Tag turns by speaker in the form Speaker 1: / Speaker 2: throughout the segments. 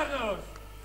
Speaker 1: Solidarność!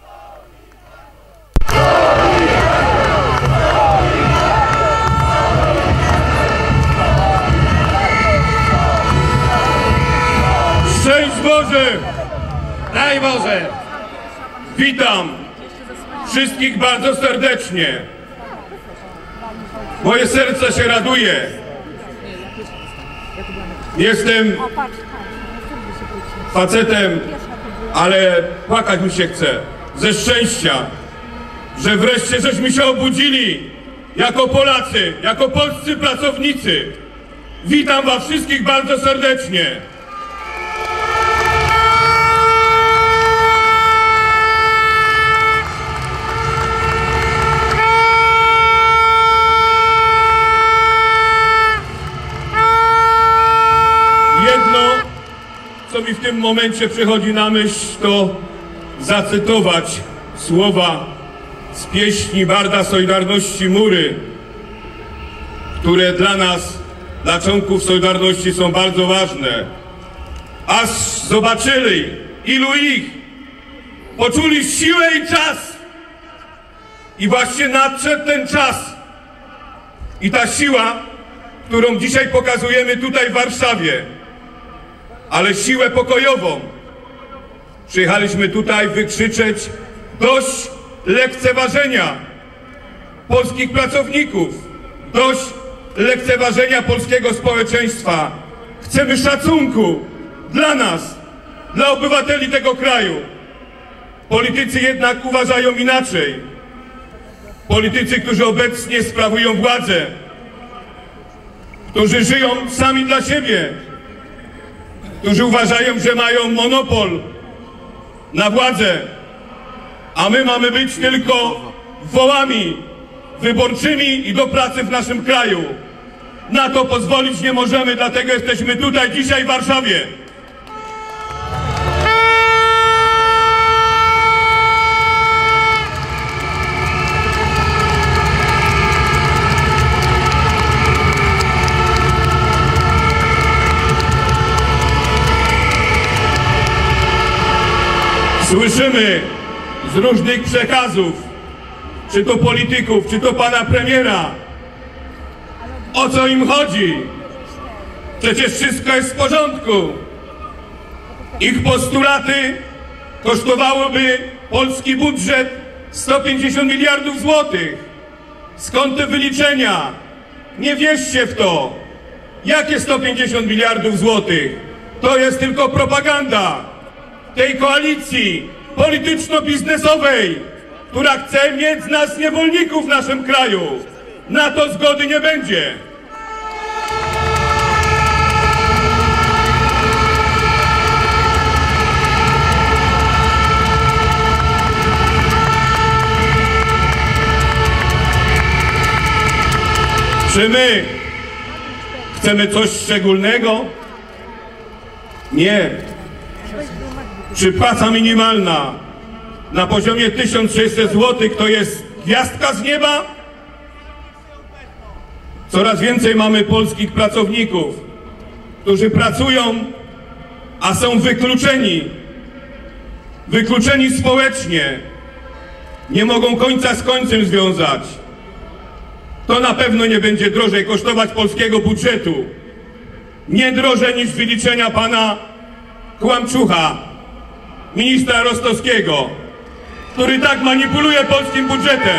Speaker 1: Szczęść Boże! Daj Boże! Witam wszystkich bardzo serdecznie. Moje serce się raduje. Jestem facetem, ale płakać mi się chce ze szczęścia, że wreszcie żeśmy się obudzili jako Polacy, jako polscy pracownicy. Witam was wszystkich bardzo serdecznie. Jedno, co mi w tym momencie przychodzi na myśl, to zacytować słowa z pieśni Barda Solidarności Mury, które dla nas, dla członków Solidarności są bardzo ważne. Aż zobaczyli, ilu ich, poczuli siłę i czas. I właśnie nadszedł ten czas. I ta siła, którą dzisiaj pokazujemy tutaj w Warszawie, ale siłę pokojową. Przyjechaliśmy tutaj wykrzyczeć dość lekceważenia polskich pracowników, dość lekceważenia polskiego społeczeństwa. Chcemy szacunku dla nas, dla obywateli tego kraju. Politycy jednak uważają inaczej. Politycy, którzy obecnie sprawują władzę, którzy żyją sami dla siebie, którzy uważają, że mają monopol na władzę, a my mamy być tylko wołami wyborczymi i do pracy w naszym kraju. Na to pozwolić nie możemy, dlatego jesteśmy tutaj dzisiaj w Warszawie. Słyszymy z różnych przekazów, czy to polityków, czy to pana premiera, o co im chodzi. Przecież wszystko jest w porządku. Ich postulaty kosztowałyby polski budżet 150 miliardów złotych. Skąd te wyliczenia? Nie wierzcie w to. Jakie 150 miliardów złotych? To jest tylko propaganda tej koalicji polityczno-biznesowej, która chce mieć z nas niewolników w naszym kraju. Na to zgody nie będzie. Czy my chcemy coś szczególnego? Nie. Czy płaca minimalna na poziomie 1600 zł to jest gwiazdka z nieba? Coraz więcej mamy polskich pracowników, którzy pracują, a są wykluczeni. Wykluczeni społecznie. Nie mogą końca z końcem związać. To na pewno nie będzie drożej kosztować polskiego budżetu. Nie drożej niż wyliczenia pana Kłamczucha, ministra Rostowskiego, który tak manipuluje polskim budżetem.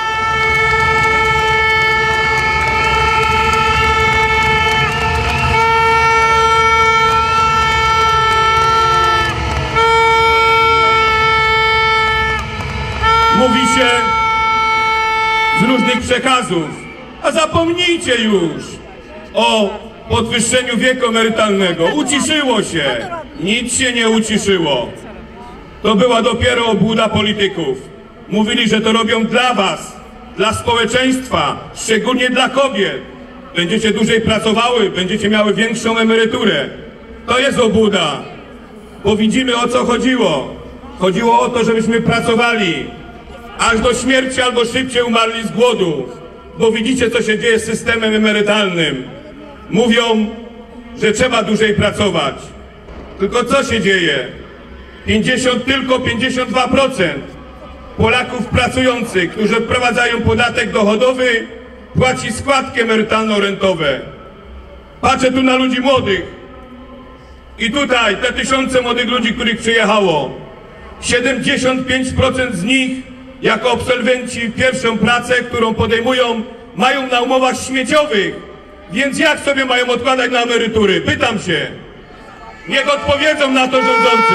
Speaker 1: Mówi się z różnych przekazów, a zapomnijcie już o podwyższeniu wieku emerytalnego. Uciszyło się. Nic się nie uciszyło. To była dopiero obłuda polityków. Mówili, że to robią dla was, dla społeczeństwa, szczególnie dla kobiet. Będziecie dłużej pracowały, będziecie miały większą emeryturę. To jest obłuda, bo widzimy, o co chodziło. Chodziło o to, żebyśmy pracowali aż do śmierci albo szybciej umarli z głodu. Bo widzicie, co się dzieje z systemem emerytalnym. Mówią, że trzeba dłużej pracować. Tylko co się dzieje? tylko 52% Polaków pracujących, którzy odprowadzają podatek dochodowy, płaci składki emerytalno-rentowe. Patrzę tu na ludzi młodych i tutaj te tysiące młodych ludzi, których przyjechało. 75% z nich jako absolwenci pierwszą pracę, którą podejmują, mają na umowach śmieciowych. Więc jak sobie mają odkładać na emerytury? Pytam się. Niech odpowiedzą na to rządzący.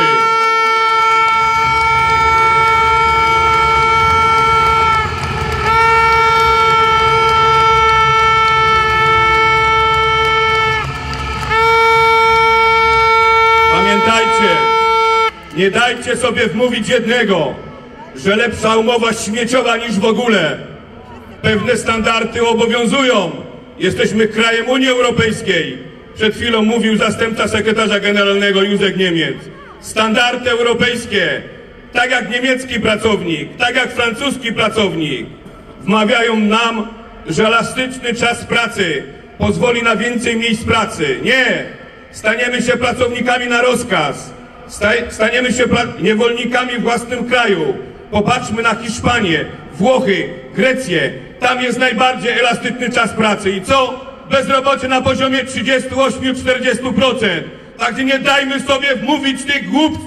Speaker 1: Pamiętajcie, nie dajcie sobie wmówić jednego, że lepsza umowa śmieciowa niż w ogóle. Pewne standardy obowiązują. Jesteśmy krajem Unii Europejskiej. Przed chwilą mówił zastępca sekretarza generalnego Józef Niemiec. Standardy europejskie, tak jak niemiecki pracownik, tak jak francuski pracownik, wmawiają nam, że elastyczny czas pracy pozwoli na więcej miejsc pracy. Nie! Staniemy się pracownikami na rozkaz. Staniemy się niewolnikami w własnym kraju. Popatrzmy na Hiszpanię, Włochy, Grecję. Tam jest najbardziej elastyczny czas pracy. I co? Bezrobocie na poziomie 38–40%. Także nie dajmy sobie wmówić tych głupstw.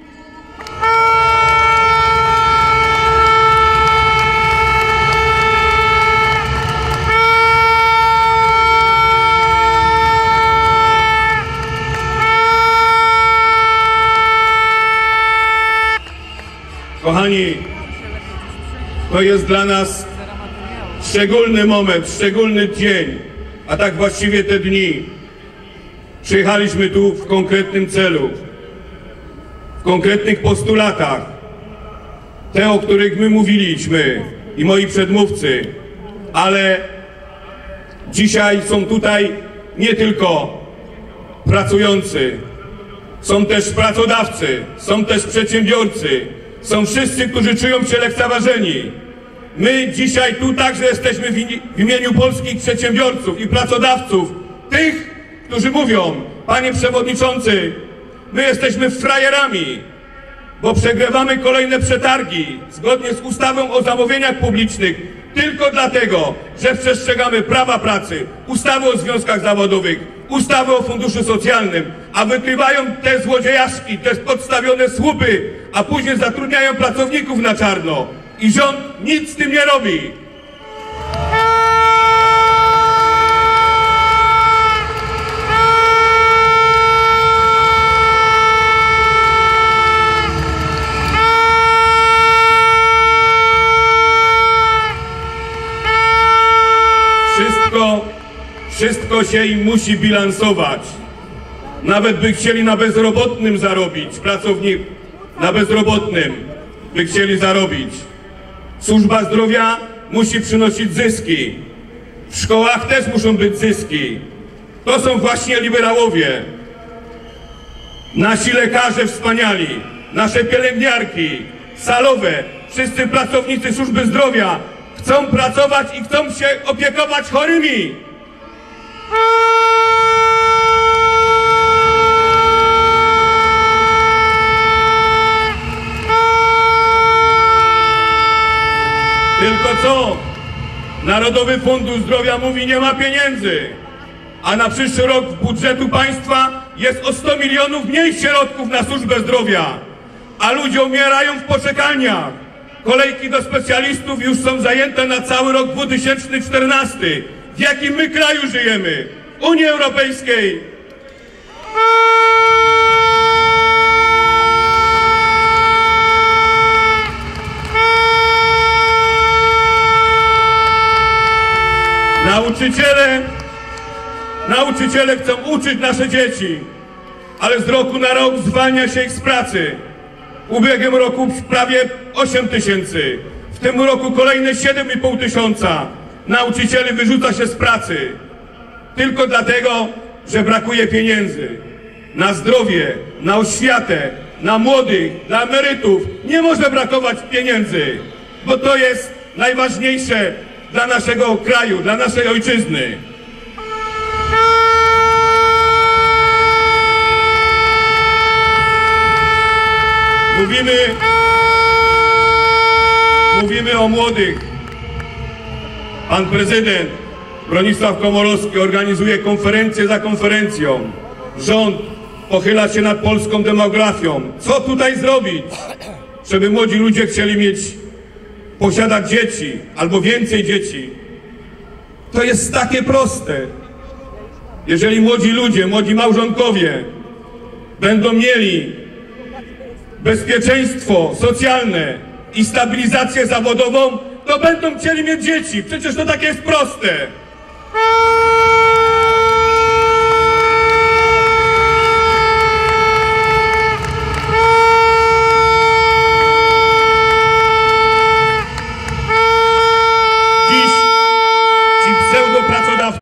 Speaker 1: Kochani, to jest dla nas szczególny moment, szczególny dzień, a tak właściwie te dni. Przyjechaliśmy tu w konkretnym celu, w konkretnych postulatach, te, o których my mówiliśmy i moi przedmówcy, ale dzisiaj są tutaj nie tylko pracujący, są też pracodawcy, są też przedsiębiorcy, są wszyscy, którzy czują się lekceważeni. My dzisiaj tu także jesteśmy w imieniu polskich przedsiębiorców i pracodawców, tych, którzy mówią: panie przewodniczący, my jesteśmy frajerami, bo przegrywamy kolejne przetargi zgodnie z ustawą o zamówieniach publicznych tylko dlatego, że przestrzegamy prawa pracy, ustawy o związkach zawodowych, ustawy o funduszu socjalnym, a wykrywają te złodziejaszki, te podstawione słupy, a później zatrudniają pracowników na czarno. I rząd nic z tym nie robi. Wszystko się im musi bilansować. Nawet by chcieli na bezrobotnym zarobić, pracownik na bezrobotnym by chcieli zarobić. Służba zdrowia musi przynosić zyski. W szkołach też muszą być zyski. To są właśnie liberałowie. Nasi lekarze wspaniali, nasze pielęgniarki, salowe, wszyscy pracownicy służby zdrowia chcą pracować i chcą się opiekować chorymi. Tylko co? Narodowy Fundusz Zdrowia mówi: nie ma pieniędzy, a na przyszły rok z budżetu państwa jest o 100 milionów mniej środków na służbę zdrowia, a ludzie umierają w poczekalniach. Kolejki do specjalistów już są zajęte na cały rok 2014. W jakim my kraju żyjemy? W Unii Europejskiej. Nauczyciele chcą uczyć nasze dzieci, ale z roku na rok zwalnia się ich z pracy. W ubiegłym roku prawie 8 tysięcy, w tym roku kolejne 7,5 tysiąca nauczycieli wyrzuca się z pracy. Tylko dlatego, że brakuje pieniędzy. Na zdrowie, na oświatę, na młodych, na emerytów nie może brakować pieniędzy, bo to jest najważniejsze dla naszego kraju, dla naszej ojczyzny. Mówimy o młodych. Pan prezydent Bronisław Komorowski organizuje konferencję za konferencją. Rząd pochyla się nad polską demografią. Co tutaj zrobić, żeby młodzi ludzie chcieli posiadać dzieci albo więcej dzieci? To jest takie proste. Jeżeli młodzi ludzie, młodzi małżonkowie będą mieli bezpieczeństwo socjalne i stabilizację zawodową, to będą chcieli mieć dzieci. Przecież to takie jest proste.